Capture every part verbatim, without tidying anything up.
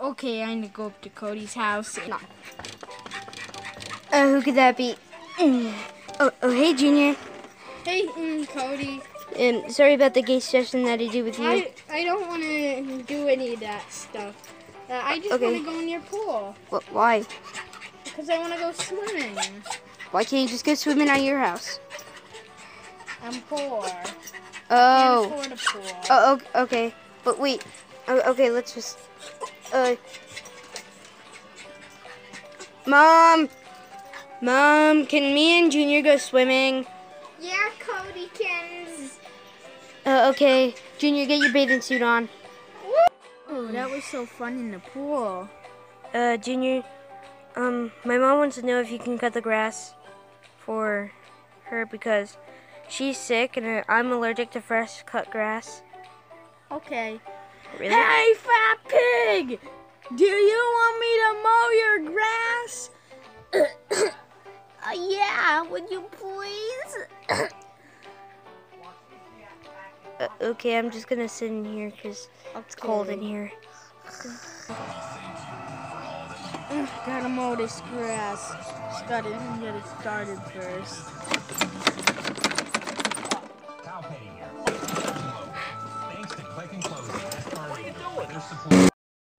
Okay, I'm gonna go up to Cody's house. No. Uh, who could that be? Mm. Oh, oh, hey, Junior. Hey, mm, Cody. Um, sorry about the gay session that I did with you. I, I don't want to do any of that stuff. Uh, I just Okay. want to go in your pool. What? Why? Because I want to go swimming. Why can't you just go swimming at your house? I'm poor. Oh. I can't afford a pool. Oh, okay. But wait. Oh, okay, let's just. Uh. Mom. Mom, can me and Junior go swimming? Yeah, Cody can. Uh, okay. Junior, get your bathing suit on. Oh, that was so fun in the pool. Uh, Junior, um, my mom wants to know if you can cut the grass for her because she's sick and I'm allergic to fresh cut grass. Okay. Really? Hey, fat pig! Do you want me to mow your grass? uh, yeah, would you please? uh, okay, I'm just gonna sit in here because okay. It's cold in here. Uh, gotta mow this grass. Just gotta get it started first. Thanks to Click and Closing, this car what are you doing? Their support.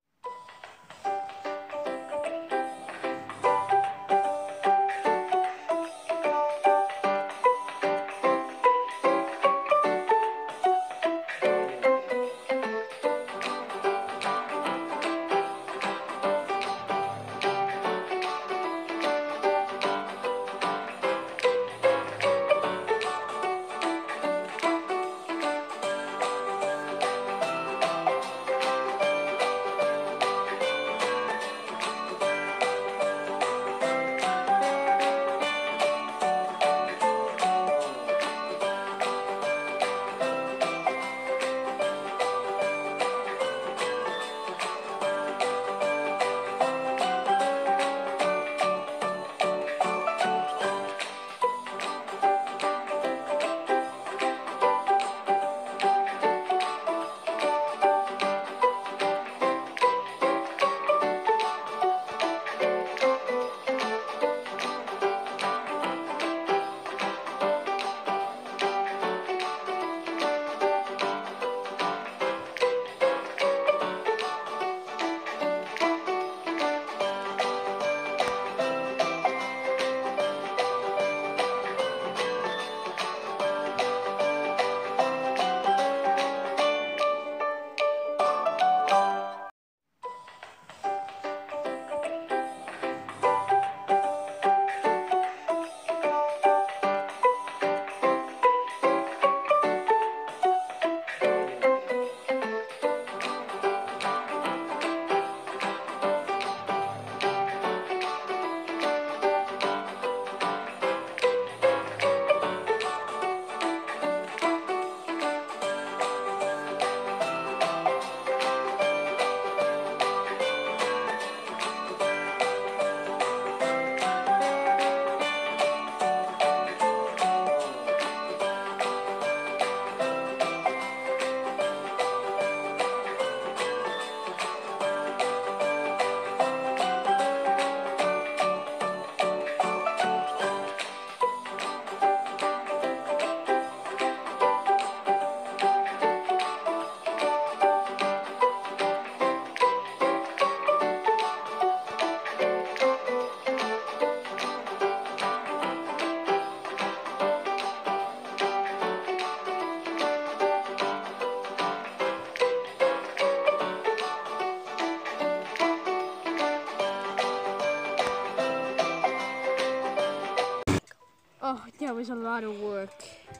Oh, that was a lot of work.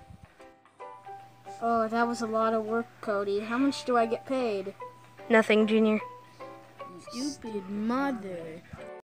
Oh, that was a lot of work, Cody. How much do I get paid? Nothing, Junior. Stupid mother.